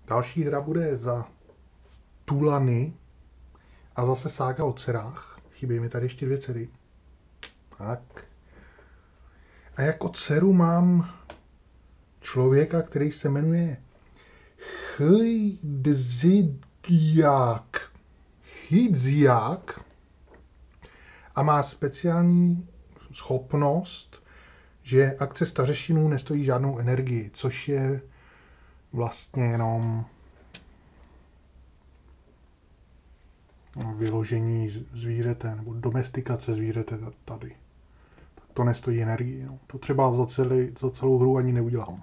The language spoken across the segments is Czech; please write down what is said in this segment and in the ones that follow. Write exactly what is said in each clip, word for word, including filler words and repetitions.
Další hra bude za Tulany a zase sága o dcerách. Chybí mi tady ještě dvě dcery. Tak. A jako dceru mám člověka, který se jmenuje Chydziak. Chydziak a má speciální schopnost, že akce stařešinů nestojí žádnou energii, což je vlastně jenom vyložení zvířete nebo domestikace zvířete tady. Tak to nestojí energii. No. To třeba za, celý, za celou hru ani neudělám.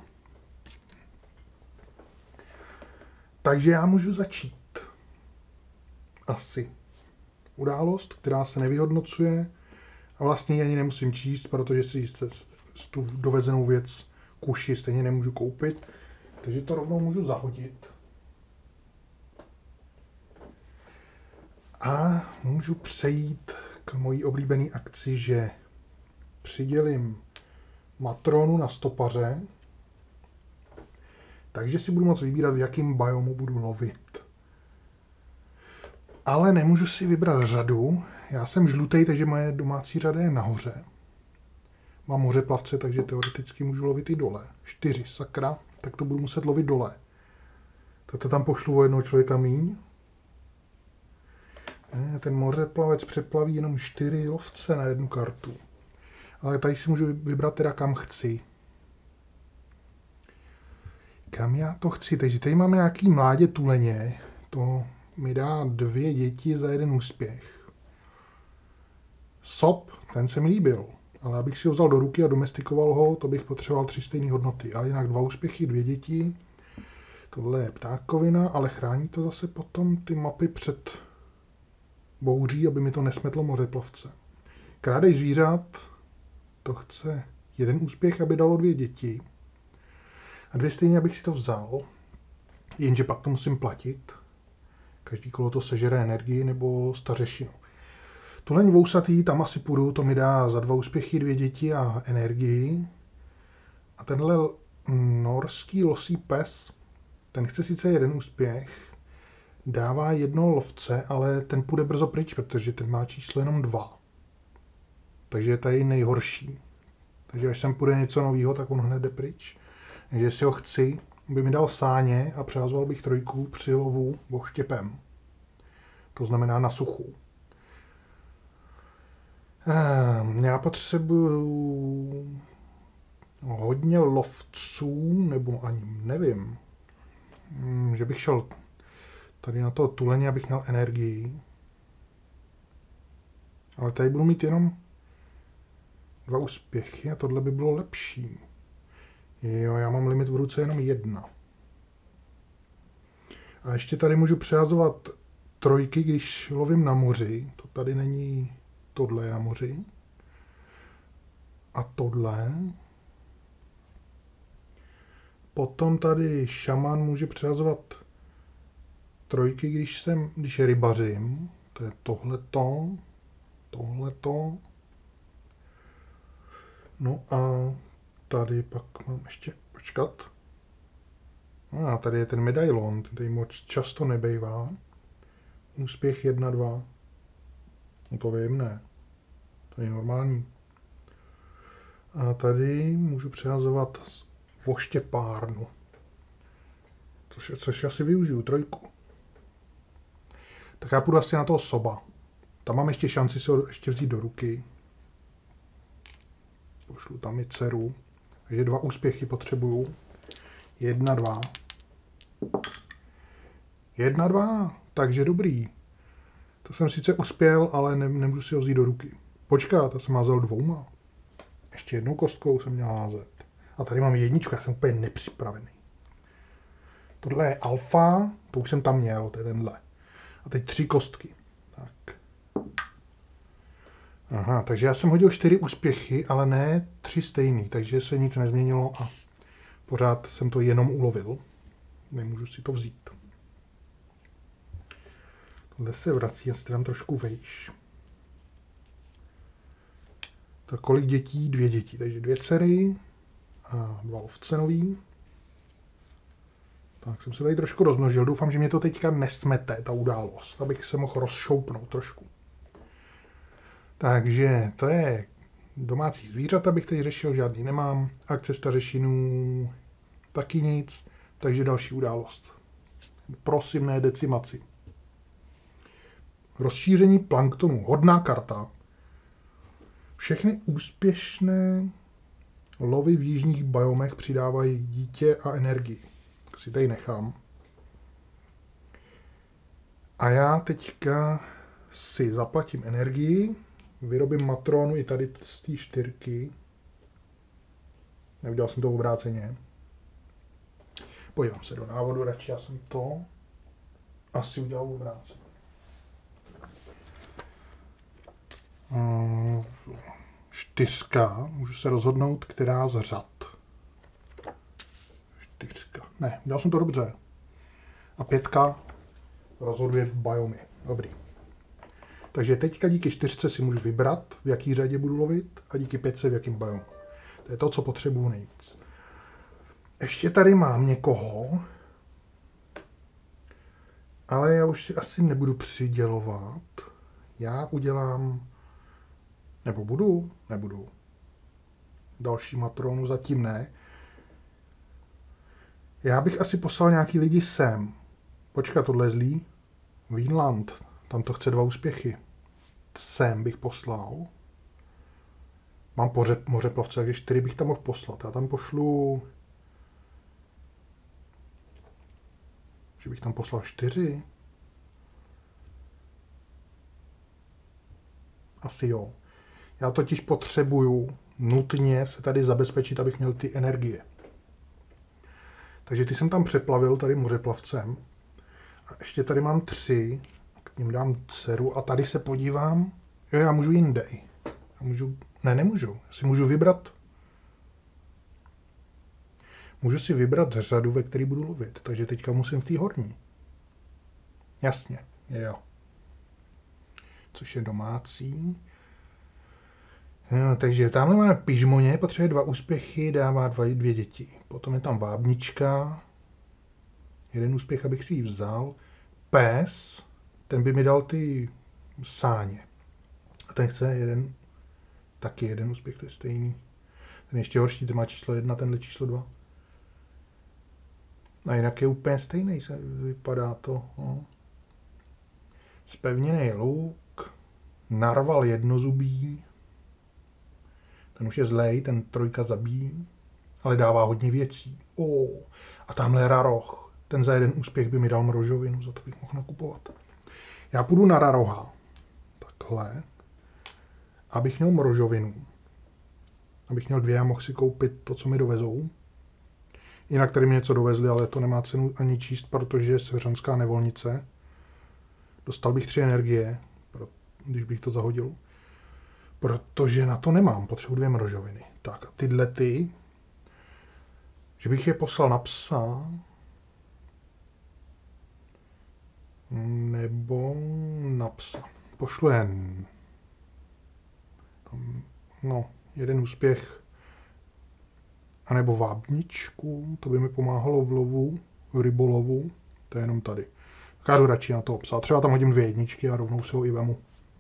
Takže já můžu začít. Asi. Událost, která se nevyhodnocuje a vlastně ji ani nemusím číst, protože si tu dovezenou věc kuši stejně nemůžu koupit. Takže to rovnou můžu zahodit. A můžu přejít k mojí oblíbené akci, že přidělím matronu na stopaře, takže si budu moct vybírat, v jakém biomu budu lovit. Ale nemůžu si vybrat řadu. Já jsem žlutej, takže moje domácí řada je nahoře. Mám mořeplavce, takže teoreticky můžu lovit i dole. Čtyři, sakra, tak to budu muset lovit dole. Tak to tam pošlu o jednoho člověka míň. Ne, ten mořeplavec přeplaví jenom čtyři lovce na jednu kartu. Ale tady si můžu vybrat teda kam chci. Kam já to chci? Takže tady máme nějaký mládě tuleně. To mi dá dvě děti za jeden úspěch. Sop, ten se mi líbil. Ale abych si ho vzal do ruky a domestikoval ho, to bych potřeboval tři stejné hodnoty. Ale jinak dva úspěchy, dvě děti. Tohle je ptákovina, ale chrání to zase potom ty mapy před bouří, aby mi to nesmetlo mořeplavce. Krádej zvířat, to chce jeden úspěch, aby dalo dvě děti. A dvě stejně, abych si to vzal. Jenže pak to musím platit. Každý kolo to sežere energii nebo stařešinu. Tuleň vousatý, tam asi půjdu, to mi dá za dva úspěchy dvě děti a energii. A tenhle norský losí pes, ten chce sice jeden úspěch, dává jedno lovce, ale ten půjde brzo pryč, protože ten má číslo jenom dva. Takže je tady nejhorší. Takže až sem půjde něco nového, tak on hned jde pryč. Takže si ho chci, by mi dal sáně a přehazoval bych trojku při lovu voštěpem. To znamená na suchu. Já potřebuju hodně lovců, nebo ani nevím, že bych šel tady na toho tuleně, abych měl energii. Ale tady budu mít jenom dva úspěchy a tohle by bylo lepší. Jo, já mám limit v ruce jenom jedna. A ještě tady můžu přehazovat trojky, když lovím na moři. To tady není, tohle je na moři. A tohle. Potom tady šaman může přehazovat trojky, když jsem, když rybařím. To je tohleto, tohleto. No a tady pak mám ještě, počkat. A tady je ten medailon, ten tady moc často nebejvá. Úspěch jedna, dva. No to vím, ne. To je normální. A tady můžu přehazovat voštěpárnu. Což, což asi využiju, trojku. Tak já půjdu asi na toho soba. Tam mám ještě šanci si ho ještě vzít do ruky. Pošlu tam i dceru. Takže dva úspěchy potřebuju. Jedna, dva. Jedna, dva. Takže dobrý. To jsem sice uspěl, ale ne, nemůžu si ho vzít do ruky. Počkat, to jsem házel dvouma. Ještě jednou kostkou jsem měl házet. A tady mám jedničku, já jsem úplně nepřipravený. Tohle je alfa, to už jsem tam měl, to je tenhle. A teď tři kostky. Tak. Aha, takže já jsem hodil čtyři úspěchy, ale ne tři stejný, takže se nic nezměnilo a pořád jsem to jenom ulovil. Nemůžu si to vzít. Tohle se vrací, já si tam trošku vejš. Tak kolik dětí? Dvě děti, takže dvě dcery a dva ovce nový. Tak jsem se tady trošku rozmnožil. Doufám, že mě to teďka nesmete, ta událost, abych se mohl rozšoupnout trošku. Takže to je domácí zvířata, bych teď řešil, žádný nemám. Akce stařešinů taky nic, takže další událost. Prosím, ne decimaci. Rozšíření planktonu. Hodná karta. Všechny úspěšné lovy v jižních biomech přidávají dítě a energii. Tak si tady nechám. A já teďka si zaplatím energii, vyrobím matronu i tady z té čtyřky. Neudělal jsem to obráceně. Podívám se do návodu, radši já jsem to asi udělal obráceně. Čtyřka, můžu se rozhodnout, která z řad. Čtyřka, ne, udělal jsem to dobře. A pětka rozhoduje biomy, dobrý. Takže teďka díky čtyřce si můžu vybrat, v jaký řadě budu lovit, a díky pětce v jakým biomu. To je to, co potřebuju nejvíc. Ještě tady mám někoho, ale já už si asi nebudu přidělovat. Já udělám, nebo budu, nebudu. Další matronu zatím ne. Já bych asi poslal nějaký lidi sem. Počkat, tohle je zlý. Vinland, tam to chce dva úspěchy. Sem bych poslal. Mám pořad mořeplavce, takže čtyři bych tam mohl poslat. Já tam pošlu... Že bych tam poslal čtyři? Asi jo. Já totiž potřebuju nutně se tady zabezpečit, abych měl ty energie. Takže ty jsem tam přeplavil tady mořeplavcem. A ještě tady mám tři. K ním dám dceru a tady se podívám. Jo, já můžu jinde. Já můžu... Ne, nemůžu. Já si můžu vybrat... Můžu si vybrat řadu, ve které budu lovit. Takže teďka musím v té horní. Jasně, jo. Což je domácí. No, takže tamhle máme pižmoně, potřebuje dva úspěchy, dává dva, dvě děti. Potom je tam vábnička. Jeden úspěch, abych si ji vzal. Pes, ten by mi dal ty sáně. A ten chce jeden, taky jeden úspěch, to je stejný. Ten ještě horší, ten má číslo jedna, tenhle číslo dva. A jinak je úplně stejný, se vypadá to. No. Spevněný luk, narval jednozubý. Ten už je zlej, ten trojka zabíjí, ale dává hodně věcí. O, a tamhle raroch, ten za jeden úspěch by mi dal mrožovinu, za to bych mohl nakupovat. Já půjdu na raroha, takhle, abych měl mrožovinu. Abych měl dvě a mohl si koupit to, co mi dovezou. Jinak tady mi něco dovezli, ale to nemá cenu ani číst, protože je seveřanská nevolnice. Dostal bych tři energie, když bych to zahodil. Protože na to nemám, potřebuji dvě mrožoviny. Tak a tyhle ty, že bych je poslal na psa, nebo na psa. Pošlu jen, tam, no, jeden úspěch, anebo vábničku, to by mi pomáhalo v lovu, v rybolovu, to je jenom tady. Tak já jdu radši na toho psa, třeba tam hodím dvě jedničky a rovnou si ho i vemu.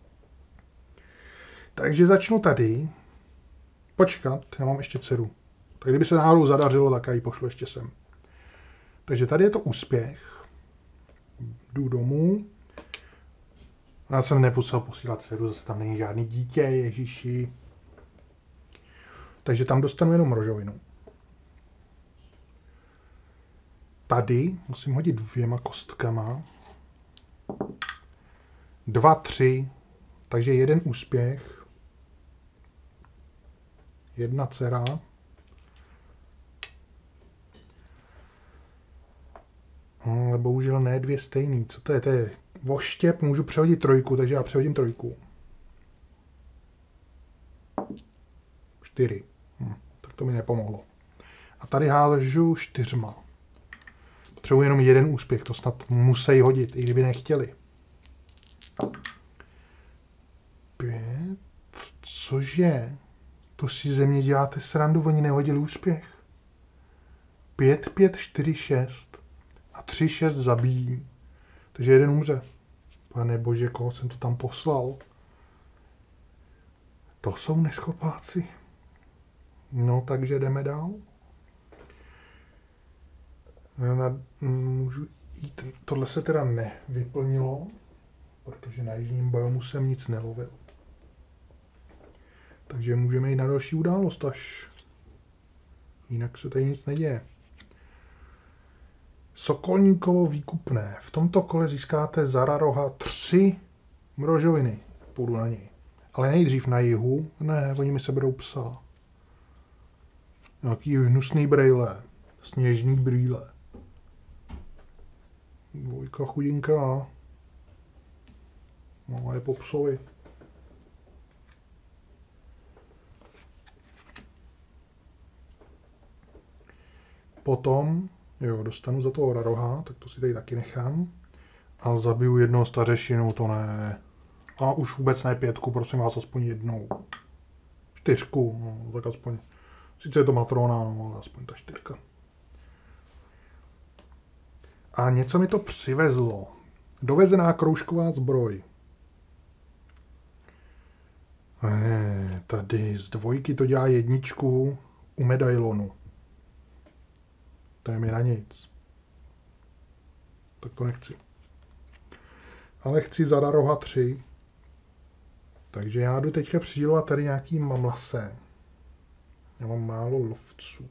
Takže začnu tady. Počkat, já mám ještě dceru. Tak kdyby se náhodou zadařilo, tak já ji pošlu ještě sem. Takže tady je to úspěch. Jdu domů. Já jsem nemusel posílat dceru, zase tam není žádný dítě, ježiši. Takže tam dostanu jenom mrožovinu. Tady musím hodit dvěma kostkama. Dva, tři. Takže jeden úspěch. Jedna dcera. Ale bohužel ne dvě stejný. Co to je? To je voštěp, můžu přehodit trojku, takže já přehodím trojku. Čtyři. Hm, tak to mi nepomohlo. A tady hážu čtyřma. Potřebuji jenom jeden úspěch, to snad musí hodit, i kdyby nechtěli. Pět. Cože? To si ze mě děláte srandu, oni nehodili úspěch. Pět, pět, čtyři, šest. A tři šest zabíjí. Takže jeden umře. Pane bože, koho jsem to tam poslal? To jsou neschopáci. No, takže jdeme dál. Na, můžu jít. Tohle se teda nevyplnilo, protože na jižním biomu jsem nic nelovil. Takže můžeme jít na další událost až. Jinak se tady nic neděje. Sokolníkovo výkupné. V tomto kole získáte za Raroha tři mrožoviny. Půjdu na něj. Ale nejdřív na jihu. Ne, oni mi seberou psa. Nějaký hnusný brejle. Sněžný brýle. Dvojka chudinka. No, je po psovi. Potom, jo, dostanu za toho Raroha, tak to si tady taky nechám. A zabiju jednoho stařešinu, to ne. A už vůbec ne pětku, prosím vás, aspoň jednou. Čtyřku, no, tak aspoň. Sice je to matrona, no, ale aspoň ta čtyřka. A něco mi to přivezlo. Dovezená kroužková zbroj. Eh, tady z dvojky to dělá jedničku u medailonu. To je mi na nic. Tak to nechci. Ale chci za Raroha tři. Takže já jdu teďka přidělovat tady nějaký mamlase. Já mám málo lovců.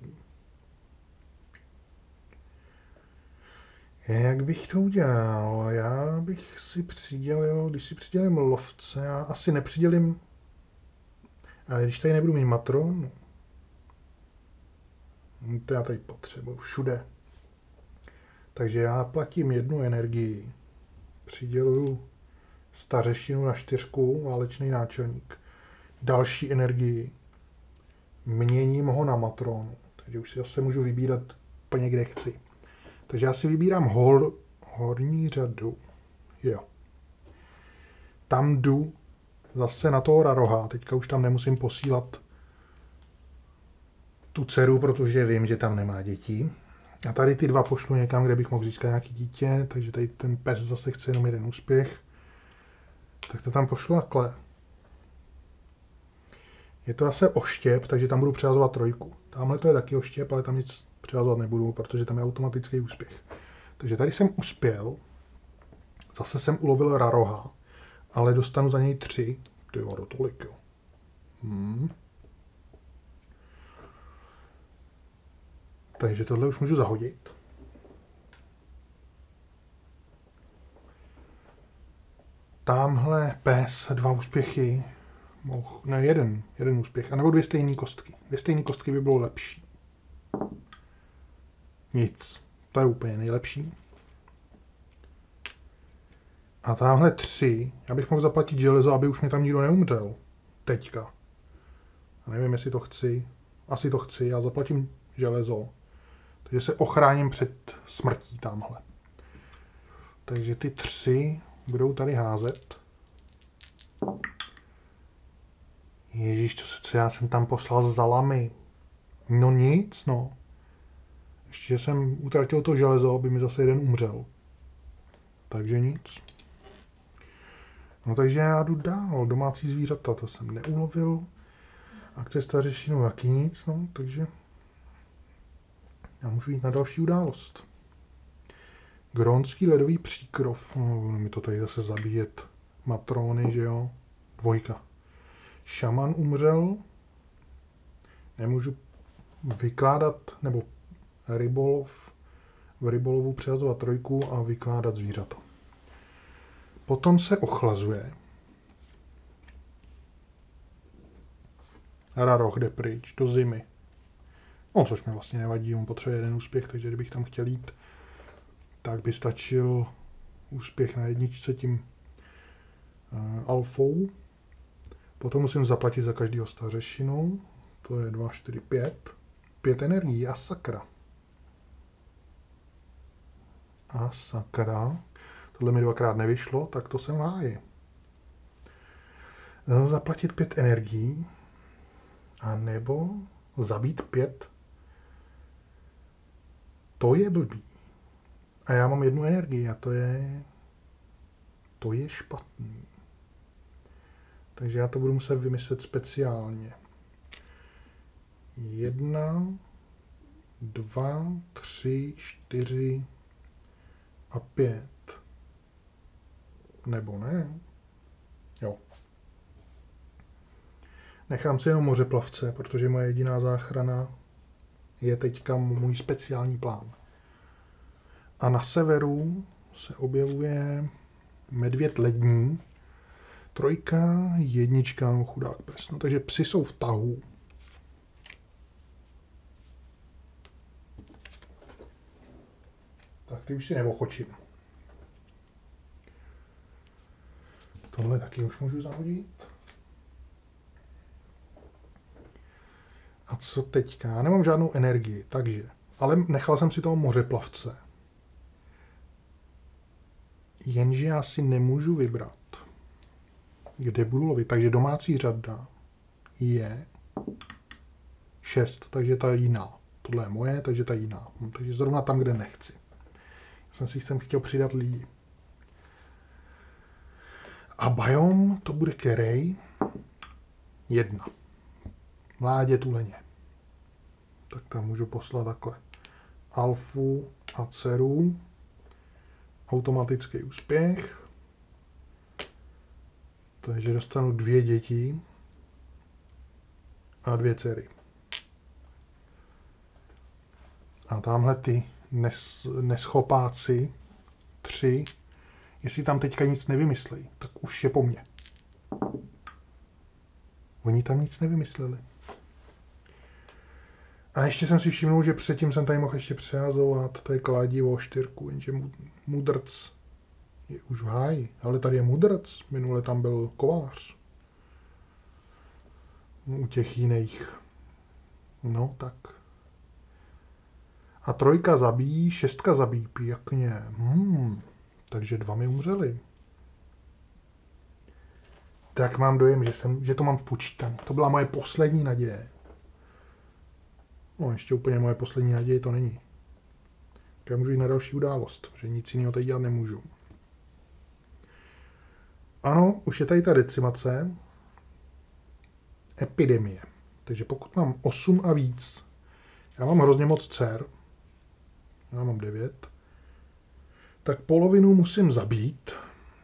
Jak bych to udělal? Já bych si přidělil, když si přidělím lovce, já asi nepřidělím, ale když tady nebudu mít matronu, to já tady potřebuji všude. Takže já platím jednu energii, přiděluju stařešinu na čtyřku, válečný náčelník, další energii, měním ho na matronu, takže už si zase můžu vybírat úplně kde chci. Takže já si vybírám hor, horní řadu. Jo. Tam jdu zase na toho Raroha. Teďka už tam nemusím posílat tu dceru, protože vím, že tam nemá děti. A tady ty dva pošlu někam, kde bych mohl získat nějaký dítě. Takže tady ten pes zase chce jenom jeden úspěch. Tak to tam pošlu takhle. Je to zase oštěp, takže tam budu přehazovat trojku. Tamhle to je taky oštěp, ale tam nic přehazovat nebudu, protože tam je automatický úspěch. Takže tady jsem uspěl. Zase jsem ulovil Raroha, ale dostanu za něj tři. Tyjo, do tolik, jo. Hmm. Takže tohle už můžu zahodit. Tamhle pes, dva úspěchy. Mohl, ne, jeden, jeden úspěch. A nebo dvě stejné kostky. Dvě stejné kostky by bylo lepší. Nic. To je úplně nejlepší. A tamhle tři. Já bych mohl zaplatit železo, aby už mě tam nikdo neumřel. Teďka. A nevím, jestli to chci. Asi to chci. Já zaplatím železo. Takže se ochráním před smrtí tamhle. Takže ty tři budou tady házet. Ježíš, to co já jsem tam poslal za lamy. No nic, no. Ještě jsem utratil to železo, aby mi zase jeden umřel. Takže nic. No takže já jdu dál. Domácí zvířata, to jsem neulovil. Akce stařešinu taky nic, no, takže já můžu jít na další událost. Grónský ledový příkrov. No, mi to tady zase zabíjet. Matrony, že jo? Dvojka. Šaman umřel. Nemůžu vykládat, nebo rybolov, v rybolovu přehazovat trojku a vykládat zvířata. Potom se ochlazuje. Raroh jde pryč do zimy. No, což mi vlastně nevadí, on potřebuje jeden úspěch, takže kdybych tam chtěl jít, tak by stačil úspěch na jedničce tím uh, alfou. Potom musím zaplatit za každého stařešinu. To je dva, čtyři, pět. Pět energií a sakra. A sakra. Tohle mi dvakrát nevyšlo, tak to jsem v háji. Zaplatit pět energií. A nebo zabít pět. To je blbý. A já mám jednu energii a to je... To je špatný. Takže já to budu muset vymyslet speciálně. Jedna, dva, tři, čtyři a pět. Nebo ne? Jo. Nechám si jenom mořeplavce, protože moje jediná záchrana je teďka můj speciální plán. A na severu se objevuje medvěd lední, trojka, jednička, no chudák pes. No, takže psi jsou v tahu. Tak ty už si neochočím. Tohle taky už můžu zahodit. A co teďka? Já nemám žádnou energii, takže. Ale nechal jsem si toho mořeplavce. Jenže já si nemůžu vybrat, kde budu lovit. Takže domácí řada je šest, takže ta jiná. Tohle je moje, takže ta jiná. Takže zrovna tam, kde nechci. Já jsem si sem chtěl přidat lidi. A biom to bude kerej. Jedna. Mládě tuleně. Tak tam můžu poslat takhle. Alfu a dceru. Automatický úspěch. Takže dostanu dvě děti a dvě dcery. A tamhle ty nes, neschopáci, tři, jestli tam teďka nic nevymyslejí, tak už je po mně. Oni tam nic nevymysleli. A ještě jsem si všimnul, že předtím jsem tady mohl ještě přehazovat tady kladivo čtyřku, jenže mudrc je už v háji. Ale tady je mudrc, minule tam byl kovář. U těch jiných. No tak. A trojka zabíjí, šestka zabíjí pěkně. Hmm. Takže dva mi umřeli. Tak mám dojem, že, jsem, že to mám v počítaní. To byla moje poslední naděje. No, ještě úplně moje poslední naděje to není. Já můžu jít na další událost, že nic jiného teď dělat nemůžu. Ano, už je tady ta decimace. Epidemie. Takže pokud mám osm a víc, já mám hrozně moc dcer, já mám devět, tak polovinu musím zabít.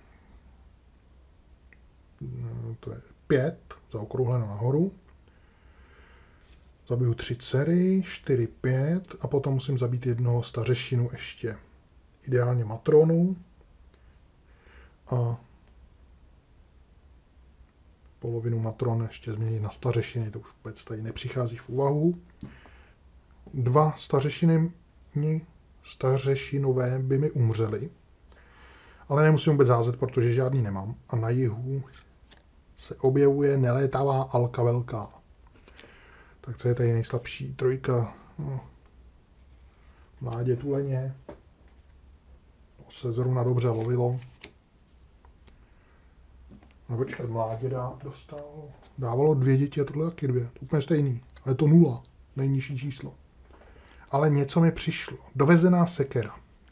No, to je pět, zaokrouhleno nahoru. Zabiju tři dcery, čtyři, pět a potom musím zabít jednoho stařešinu ještě. Ideálně matronu. A polovinu matron ještě změnit na stařešiny, to už vůbec tady nepřichází v úvahu. Dva stařešiny, stařešinové by mi umřely, ale nemusím vůbec házet, protože žádný nemám. A na jihu se objevuje nelétavá alka velká. Tak co je tady nejslabší? Trojka, no, mládě tuleně, to se zrovna dobře lovilo. No počkat, mládě dá, dostalo, dávalo dvě děti a tohle taky dvě, to úplně stejný, ale to nula, nejnižší číslo. Ale něco mi přišlo, dovezená sekera.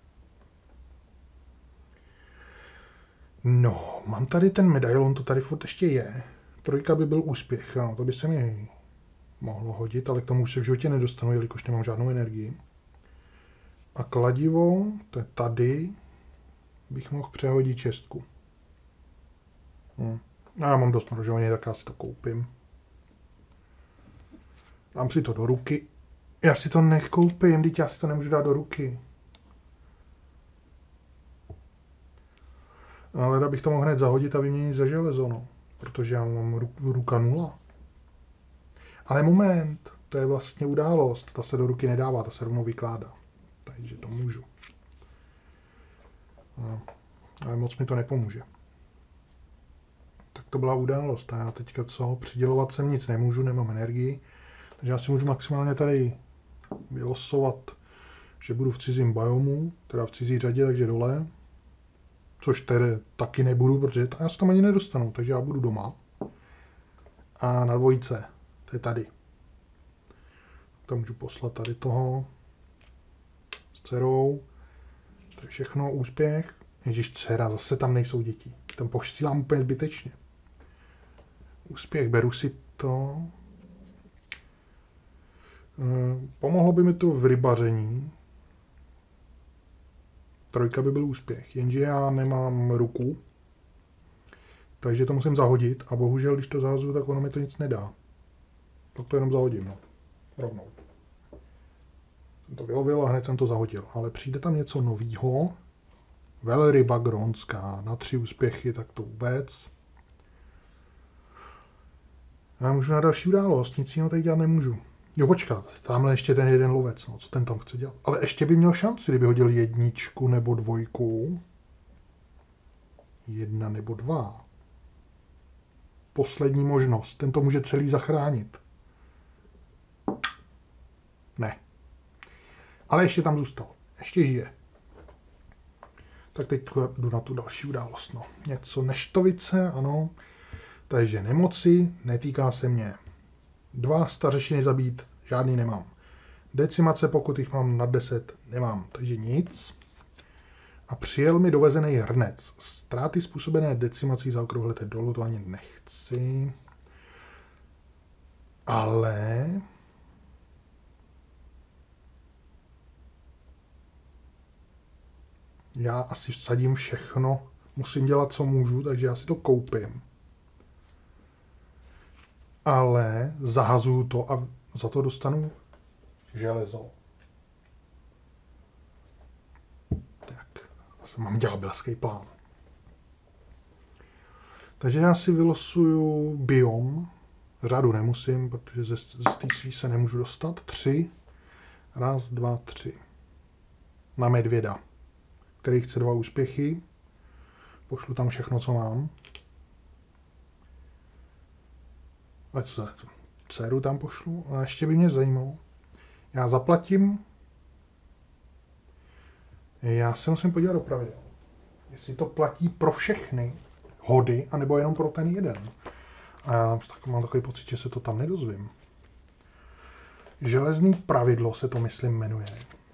No, mám tady ten medailon, to tady furt ještě je. Trojka by byl úspěch, ano, to by se mi mohlo hodit, ale k tomu už se v životě nedostanu, jelikož nemám žádnou energii. A kladivo, to je tady, bych mohl přehodit čestku. Hm. A já mám dost narožovaně, tak já si to koupím. Dám si to do ruky. Já si to nekoupím, teď já si to nemůžu dát do ruky. Ale bych to mohl hned zahodit a vyměnit za železo, no. Protože já mám ru- ruka nula. Ale moment, to je vlastně událost. Ta se do ruky nedává, ta se rovnou vykládá. Takže to můžu. No. Ale moc mi to nepomůže. Tak to byla událost. A já teďka co? Přidělovat sem nic nemůžu, nemám energii. Takže já si můžu maximálně tady vylosovat, že budu v cizím biomu, teda v cizí řadě, takže dole. Což tedy taky nebudu, protože já se tam ani nedostanu, takže já budu doma. A na dvojce, to je tady. Tam můžu poslat tady toho s dcerou. To je všechno úspěch. Ježíš, dcera, zase tam nejsou děti. Tam posílám úplně zbytečně. Úspěch, beru si to. Pomohlo by mi to v rybaření. Trojka by byl úspěch, jenže já nemám ruku, takže to musím zahodit a bohužel, když to zahazuju, tak ono mi to nic nedá. Tak to jenom zahodím, no. Rovnou. Jsem to vylovil a hned jsem to zahodil, ale přijde tam něco novýho. Velryba grónská, na tři úspěchy, tak to vůbec. Já můžu na další událost, nic jiného tady dělat nemůžu. Jo, počkat, tamhle ještě ten jeden lovec, no, co ten tam chce dělat. Ale ještě by měl šanci, kdyby hodil jedničku nebo dvojku. Jedna nebo dva. Poslední možnost, ten to může celý zachránit. Ne. Ale ještě tam zůstal, ještě žije. Tak teď jdu na tu další událost, no. Něco neštovice, ano. Takže nemoci, netýká se mě. Dva stařešiny zabít, žádný nemám. Decimace, pokud jich mám nad deset, nemám, takže nic. A přijel mi dovezený hrnec. Ztráty způsobené decimací zaokrouhlete dolů, to ani nechci. Ale... já asi vsadím všechno. Musím dělat, co můžu, takže já si to koupím. Ale zahazuju to a za to dostanu železo. Tak, zase mám ďábelský plán. Takže já si vylosuju biom. Řádu nemusím, protože ze, ze té svý se nemůžu dostat. Tři. Raz, dva, tři. Na medvěda, který chce dva úspěchy. Pošlu tam všechno, co mám. A co, dceru tam pošlu. A ještě by mě zajímalo. Já zaplatím. Já se musím podívat do pravidel. Jestli to platí pro všechny hody, anebo jenom pro ten jeden. A já tak mám takový pocit, že se to tam nedozvím. Železný pravidlo se to, myslím, jmenuje.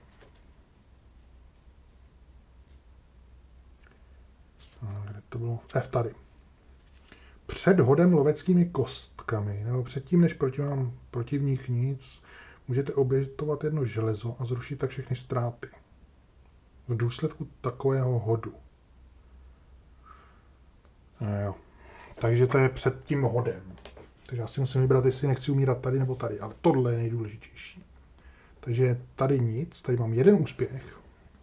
A kde to bylo? F tady. Před hodem loveckými kostkami, nebo předtím, než proti vám protivník nic, můžete obětovat jedno železo a zrušit tak všechny ztráty. V důsledku takového hodu. No jo. Takže to je před tím hodem. Takže já si musím vybrat, jestli nechci umírat tady nebo tady. Ale tohle je nejdůležitější. Takže tady nic. Tady mám jeden úspěch.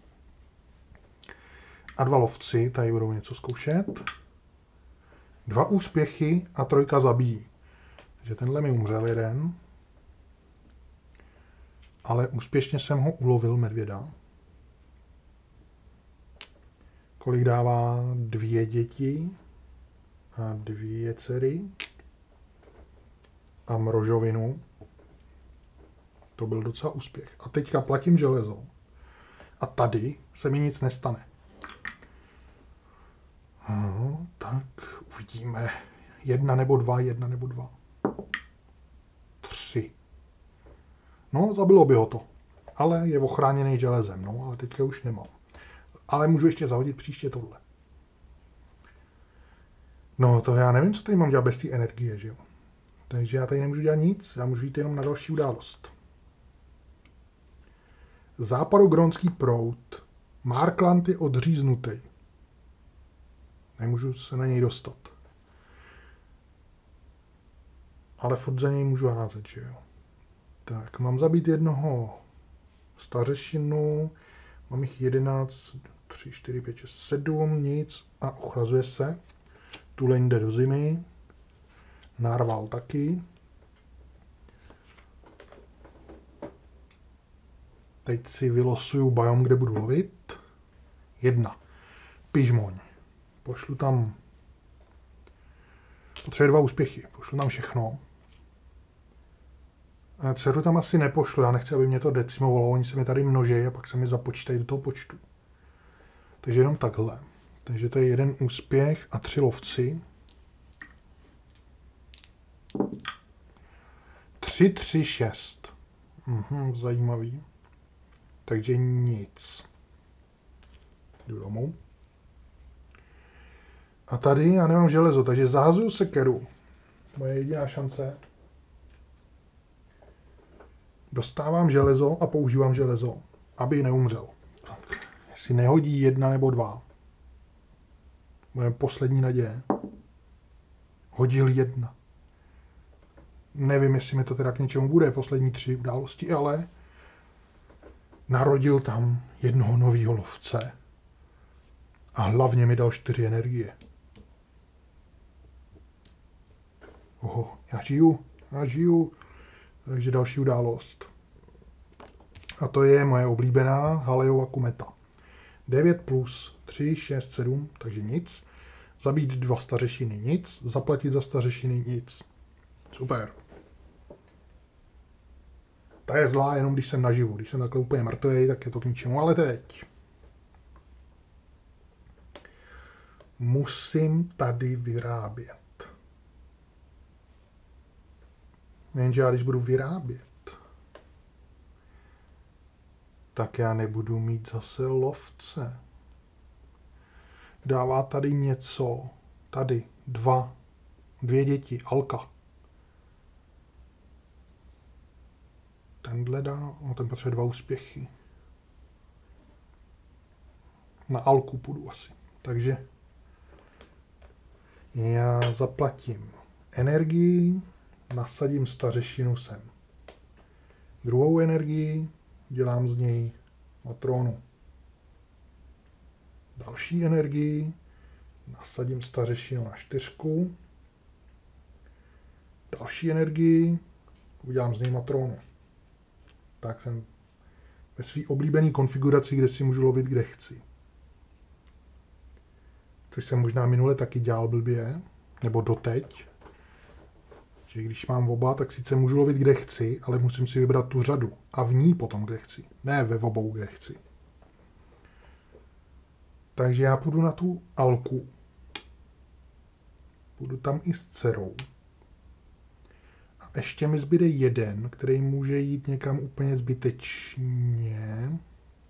A dva lovci. Tady budou něco zkoušet. Dva úspěchy a trojka zabíjí. Takže tenhle mi umřel jeden. Ale úspěšně jsem ho ulovil, medvěda. Kolik dává? Dvě děti a dvě dcery a mrožovinu. To byl docela úspěch. A teďka platím železo. A tady se mi nic nestane. No, tak uvidíme. Jedna nebo dva, jedna nebo dva. Tři. No, zabilo by ho to. Ale je ochráněný železem, no, ale teďka už nemám. Ale můžu ještě zahodit příště tohle. No, to já nevím, co tady mám dělat bez té energie, že jo. Takže já tady nemůžu dělat nic, já můžu jít jenom na další událost. Západogrónský proud. Markland je odříznutý. Nemůžu se na něj dostat. Ale furt za něj můžu házet, že jo. Tak, mám zabít jednoho stařešinu. Mám jich jedenáct, tři, čtyři, pět, šest, sedm, nic. A ochlazuje se. Tuleň jde do zimy. Narval taky. Teď si vylosuju biom, kde budu lovit. Jedna. Pižmoň. Pošlu tam... Potřebuje dva úspěchy. Pošlu tam všechno. A dceru tam asi nepošlu. Já nechci, aby mě to decimovalo. Oni se mi tady množí a pak se mi započítají do toho počtu. Takže jenom takhle. Takže to je jeden úspěch a tři lovci. Tři, tři, šest. Mhm, zajímavý. Takže nic. Jdu domů. A tady já nemám železo, takže zahazuju sekeru. Moje jediná šance. Dostávám železo a používám železo, aby neumřel. Tak, jestli nehodí jedna nebo dva. Moje poslední naděje. Hodil jedna. Nevím, jestli mi to teda k něčemu bude, poslední tři události, ale narodil tam jednoho nového lovce. A hlavně mi dal čtyři energie. Oho, já žiju, já žiju. Takže další událost. A to je moje oblíbená Halleyova kometa. devět plus tři, šest, sedm, takže nic. Zabít dva stařešiny, nic. Zaplatit za stařešiny, nic. Super. Ta je zlá jenom, když jsem naživu. Když jsem takhle úplně mrtvý, tak je to k ničemu. Ale teď musím tady vyrábět. Jenže já když budu vyrábět, tak já nebudu mít zase lovce. Dává tady něco. Tady dva. Dvě děti. Alka. Tenhle dá, no ten potřebuje dva úspěchy. Na Alku půjdu asi. Takže já zaplatím energii, nasadím stařešinu sem. Druhou energii dělám z něj matronu. Další energii nasadím stařešinu na čtyřku. Další energii udělám z něj matronu. Tak jsem ve své oblíbené konfiguraci, kde si můžu lovit, kde chci. Což jsem možná minule taky dělal blbě, nebo doteď. Že když mám oba, tak sice můžu lovit, kde chci, ale musím si vybrat tu řadu. A v ní potom, kde chci. Ne ve obou, kde chci. Takže já půjdu na tu Alku. Půjdu tam i s dcerou. A ještě mi zbyde jeden, který může jít někam úplně zbytečně.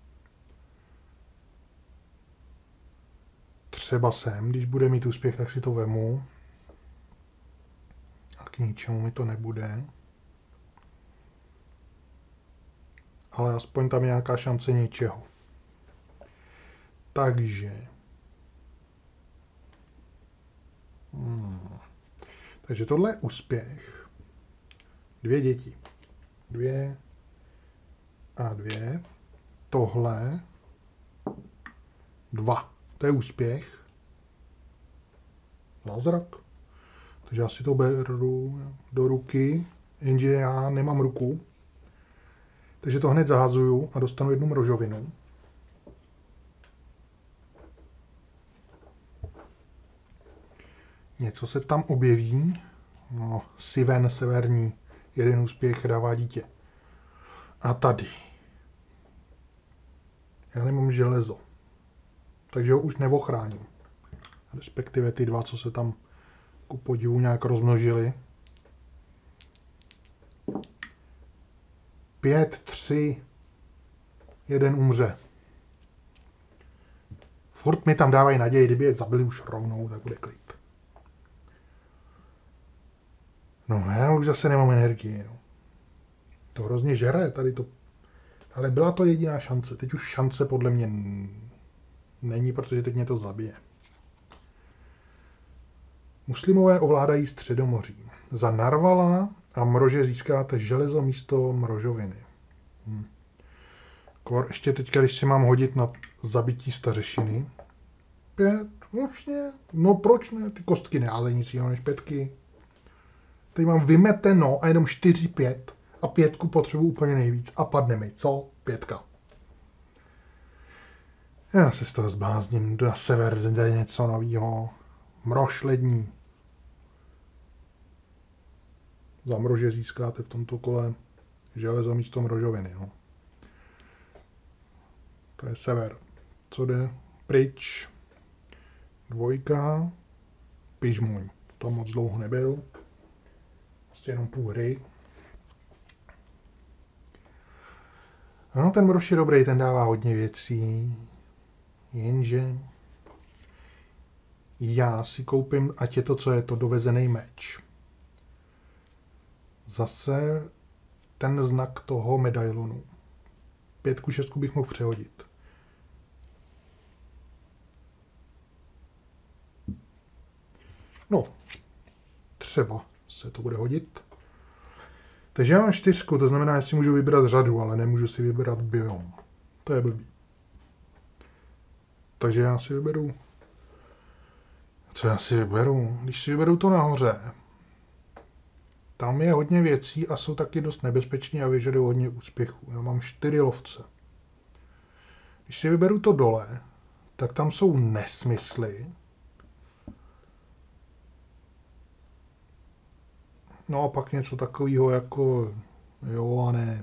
Třeba sem, když bude mít úspěch, tak si to vemu. A k ničemu mi to nebude. Ale aspoň tam je nějaká šance něčeho. Takže. Hmm. Takže tohle je úspěch. Dvě děti. Dvě a dvě. Tohle. Dva. To je úspěch. Zázrak. Takže já si to beru do ruky, jenže já nemám ruku. Takže to hned zahazuju a dostanu jednu mrožovinu. Něco se tam objeví. No, Siven severní. Jeden úspěch dává dítě. A tady. Já nemám železo. Takže ho už neochráním. Respektive ty dva, co se tam ku podivu nějak rozmnožili. Pět, tři. Jeden umře. Furt mi tam dávají naději, kdyby je zabili už rovnou, tak bude klid. No, já už zase nemám energii. No. To hrozně žere, tady to. Ale byla to jediná šance. Teď už šance podle mě není, protože teď mě to zabije. Muslimové ovládají Středomoří. Za narvala a mrože získáte železo místo mrožoviny. Hm. Kor, ještě teďka, když si mám hodit na zabití stařešiny. Pět, vlastně, no proč ne? Ty kostky neházejí nic jiného než pětky. Tady mám vymeteno a jenom čtyři, pět. A pětku potřebuji úplně nejvíc. A padne mi, co? Pětka. Já se z toho zblázním. Na sever jde něco novýho. Mrož lední. Za mrože získáte v tomto kole železo místo mrožoviny. No. To je sever. Co jde? Pryč. Dvojka. Pižmuň. To moc dlouho nebyl. Prostě jenom půl hry. No, ten mrož je dobrý, ten dává hodně věcí. Jenže já si koupím, ať je to, co je to, dovezený meč. Zase ten znak toho medailonu. Pětku, šestku bych mohl přehodit. No, třeba se to bude hodit. Takže já mám čtyřku, to znamená, že si můžu vybrat řadu, ale nemůžu si vybrat biom. To je blbý. Takže já si vyberu... Co já si vyberu? Když si vyberu to nahoře, tam je hodně věcí a jsou taky dost nebezpečný a vyžadují hodně úspěchů. Já mám čtyři lovce. Když si vyberu to dole, tak tam jsou nesmysly. No a pak něco takového jako jo a ne.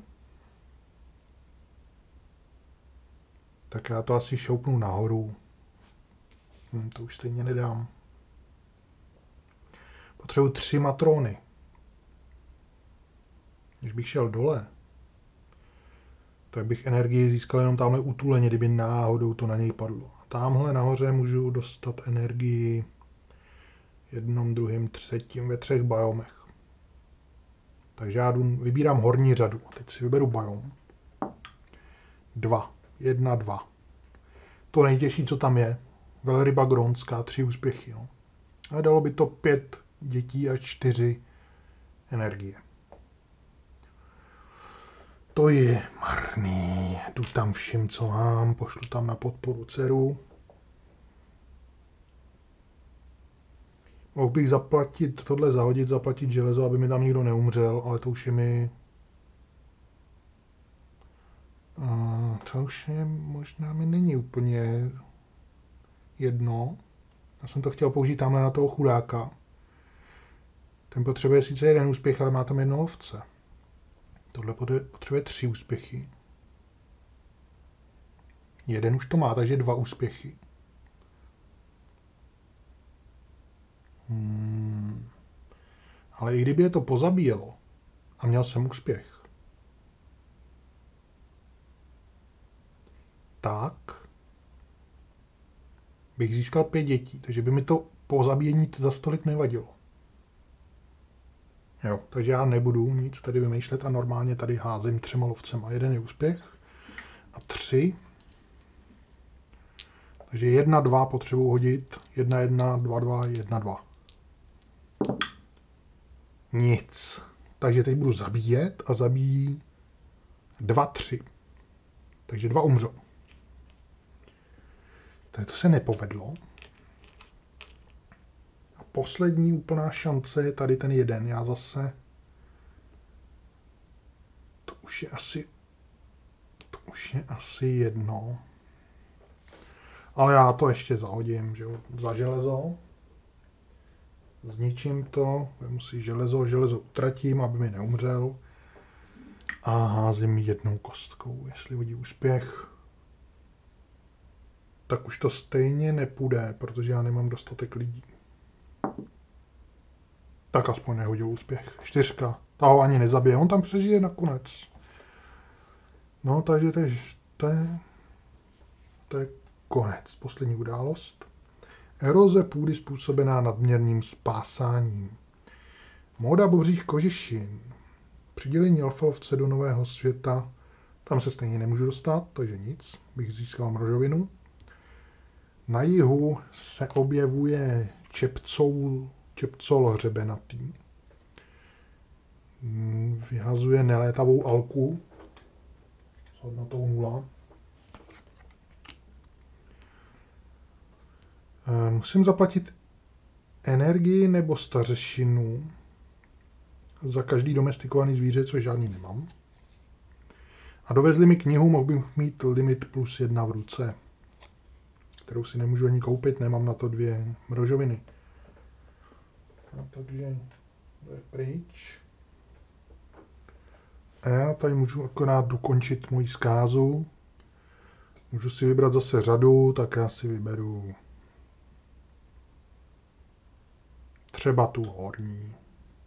Tak já to asi šoupnu nahoru. Hm, to už stejně nedám. Potřebuji tři matrony. Když bych šel dole, tak bych energii získal jenom tamhle utuleně, kdyby náhodou to na něj padlo. A tamhle nahoře můžu dostat energii jednom, druhým, třetím ve třech biomech. Takže já jdu, vybírám horní řadu. Teď si vyberu biom. Dva. Jedna, dva. To nejtěžší, co tam je. Velryba grónská, tři úspěchy. No. A dalo by to pět dětí a čtyři energie. To je marný. Jdu tam všim, co mám. Pošlu tam na podporu dceru. Mohl bych zaplatit, tohle zahodit, zaplatit železo, aby mi tam nikdo neumřel, ale to už je mi... Uh, to už je, možná mi není úplně jedno. Já jsem to chtěl použít tamhle na toho chudáka. Ten potřebuje sice jeden úspěch, ale má tam jedno lovce. Tohle potřebuje tři úspěchy. Jeden už to má, takže dva úspěchy. Hmm. Ale i kdyby je to pozabíjelo a měl jsem úspěch, tak bych získal pět dětí, takže by mi to pozabíjení za stolik nevadilo. Jo, takže já nebudu nic tady vymýšlet a normálně tady házím třema lovcema. Jeden je úspěch a tři. Takže jedna, dva potřebuji hodit. Jedna, jedna, dva, dva, jedna, dva. Nic. Takže teď budu zabíjet a zabíjí dva, tři. Takže dva umřou. Tak to se nepovedlo. A poslední úplná šance je tady ten jeden. Já zase... To už je asi... To už je asi jedno. Ale já to ještě zahodím, že jo, za železo. Zničím to, vemu si železo, železo utratím, aby mi neumřel. A házím jednou kostkou, jestli hodí úspěch. Tak už to stejně nepůjde, protože já nemám dostatek lidí. Tak aspoň nehodil úspěch. Čtyřka. Ta ho ani nezabije, on tam přežije nakonec. No, takže to je, to je, to je konec. Poslední událost. Eroze půdy způsobená nadměrným spásáním. Móda bobřích kožešin. Přidělení alfalovce do nového světa. Tam se stejně nemůžu dostat, takže nic. Bych získal mrožovinu. Na jihu se objevuje čepcol, čepcol hřebenatý. Vyhazuje nelétavou alku s hodnotou nula. Musím zaplatit energii nebo stařešinu za každý domestikovaný zvíře, což žádný nemám. A dovezli mi knihu, mohl bych mít limit plus jedna v ruce, kterou si nemůžu ani koupit, nemám na to dvě mrožoviny. No, takže to je pryč. A já tady můžu akorát dokončit moji zkázu. Můžu si vybrat zase řadu, tak já si vyberu třeba tu horní.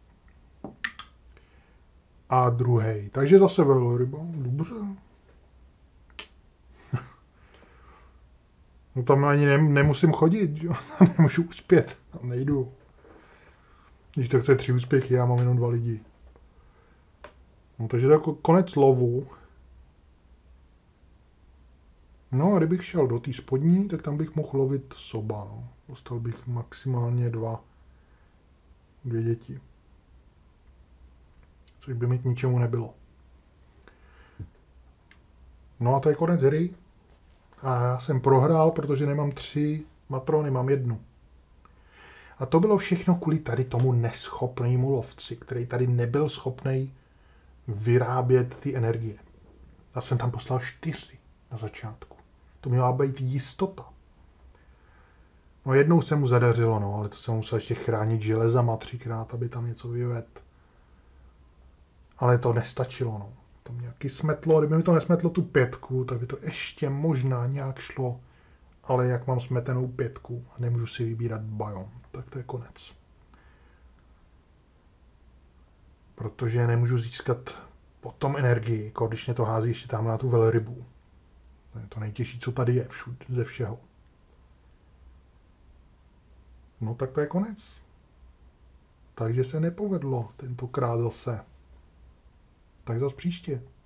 A druhý. Takže zase velryba. Dobře. No tam ani ne, nemusím chodit, jo? Nemůžu uspět, tam nejdu. Když to chce tři úspěchy, já mám jenom dva lidi. No takže to jako konec lovu. No a kdybych šel do té spodní, tak tam bych mohl lovit soba, no. Dostal bych maximálně dva, dvě děti. Což by mi k ničemu nebylo. No a to je konec hry. A já jsem prohrál, protože nemám tři matrony, mám jednu. A to bylo všechno kvůli tady tomu neschopnému lovci, který tady nebyl schopný vyrábět ty energie. Já jsem tam poslal čtyři na začátku. To měla být jistota. No jednou se mu zadařilo, no, ale to jsem musel ještě chránit železama třikrát, aby tam něco vyvedl. Ale to nestačilo, no. To mě nějaký smetlo, kdyby mi to nesmetlo tu pětku, tak by to ještě možná nějak šlo. Ale jak mám smetenou pětku a nemůžu si vybírat biom, tak to je konec. Protože nemůžu získat potom energii, jako když mě to hází ještě tam na tu velrybu. To je to nejtěžší, co tady je všud, ze všeho. No tak to je konec. Takže se nepovedlo tentokrát zase. Tak zas příště.